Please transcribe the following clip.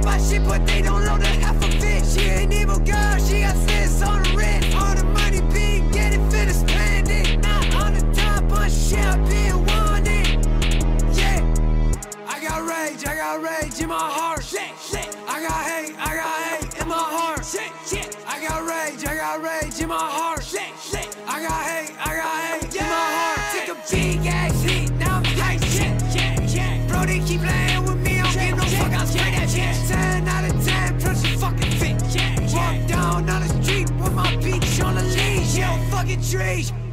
all my shit, but they don't know the half of it. She an evil girl, she got sis on the wrist. All the money big, get it, finna spend it. Not on the top, but shit, I been wanted. Yeah, I got rage in my heart. I got hate in my heart. I got rage in my heart. I got hate in my heart. Took a big ass hit, now I'm tight. Bro, they keep playing with me, I don't give no fuck, I'll spray that shit. 10 out of 10, plus you fucking fit. Walk down on the street with my bitch on the leash. Yo, fucking trees.